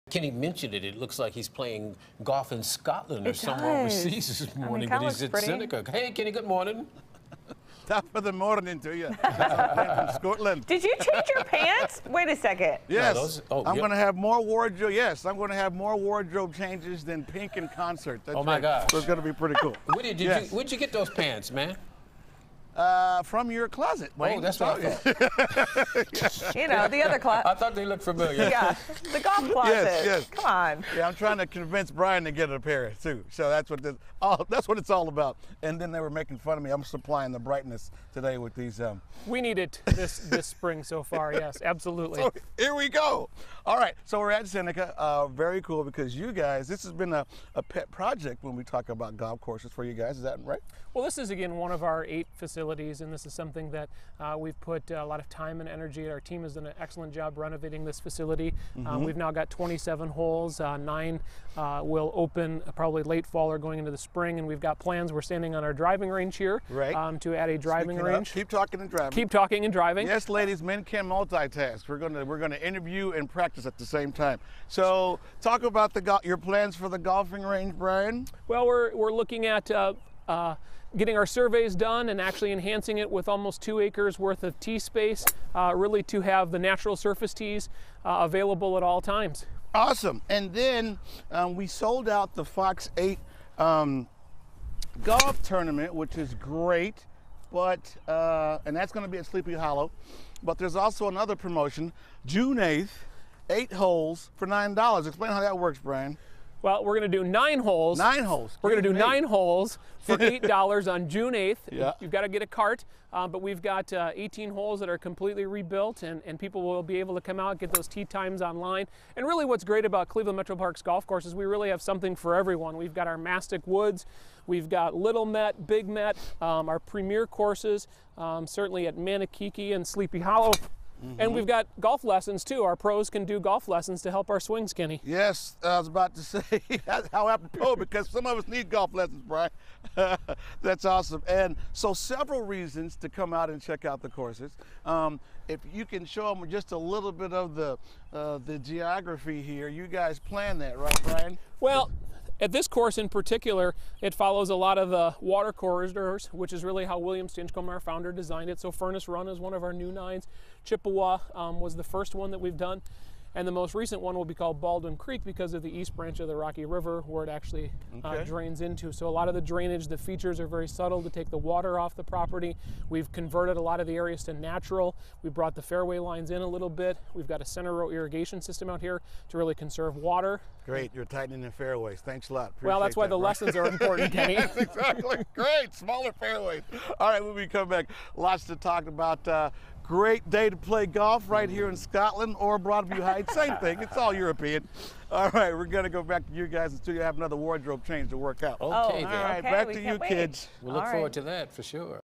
Kenny mentioned it. It looks like he's playing golf in Scotland or It somewhere does. overseas this morning, kinda but he's looks at pretty. Seneca. Hey, Kenny, good morning. Top of the morning to you. From Scotland. Did you change your pants? Wait a second. Yes, oh, I'm yep. going to have more wardrobe. Yes, I'm going to have more wardrobe changes than Pink in concert. That's Oh my right. gosh. So it's going to be pretty cool. Where'd you get those pants, man? From your closet, Wayne. Oh, that's what I thought. You know, the other closet. I thought they looked familiar. Yeah, the golf closet. yes. Come on. Yeah, I'm trying to convince Brian to get a pair too. So that's what it's all about. And then they were making fun of me. I'm supplying the brightness today with these. We need it this spring so far. Yes, absolutely. So here we go. All right, so we're at Seneca. Very cool because you guys, this has been a pet project when we talk about golf courses for you guys. Is that right? Well, this is again one of our 8 facilities, and this is something that we've put a lot of time and energy. Our team has done an excellent job renovating this facility. We've now got 27 holes. 9 will open probably late fall or going into the spring, and we've got plans. We're standing on our driving range here to add a driving range. Keep talking and driving. Keep talking and driving. Yes, ladies, men can multitask. We're gonna interview and practice at the same time. So talk about your plans for the golfing range, Brian. Well, we're looking at getting our surveys done and actually enhancing it with almost 2 acres worth of tee space, really to have the natural surface tees available at all times. Awesome. And then we sold out the Fox 8 golf tournament, which is great, but and that's going to be at Sleepy Hollow. But there's also another promotion, June 8th, 8 holes for $9. Explain how that works, Brian. Well, we're going to do 9 holes. 9 holes. We're going to do 9 holes for $8 on June 8th. Yeah. You've got to get a cart, but we've got 18 holes that are completely rebuilt, and people will be able to come out, get those tee times online. And really what's great about Cleveland Metroparks Golf Courses, we really have something for everyone. We've got our Mastic Woods, we've got Little Met, Big Met, our premier courses, certainly at Manakiki and Sleepy Hollow. And we've got golf lessons too. Our pros can do golf lessons to help our swing, Skinny. Yes, I was about to say, how apropos, because some of us need golf lessons, Brian. That's awesome. And so several reasons to come out and check out the courses. If you can show them just a little bit of the geography here, you guys plan that, right, Brian? Well, at this course in particular, it follows a lot of the water corridors, which is really how William Stinchcombe, our founder, designed it. So Furnace Run is one of our new 9s. Chippewa was the first one that we've done. And the most recent one will be called Baldwin Creek because of the east branch of the Rocky River where it actually drains into. So a lot of the drainage, the features are very subtle to take the water off the property. We've converted a lot of the areas to natural. We brought the fairway lines in a little bit. We've got a center row irrigation system out here to really conserve water. Great, you're tightening the fairways. Thanks a lot. Well, that's why the lessons are important, Kenny. Yes, exactly. Great, smaller fairways. All right, when we come back, lots to talk about. Great day to play golf right here in Scotland or Broadview Heights. Same thing. It's all European. All right, we're going to go back to you guys until you have another wardrobe change to work out. Okay, Oh, then. All right, Okay, back we to can't you, wait. kids. We'll look All forward right. to that for sure.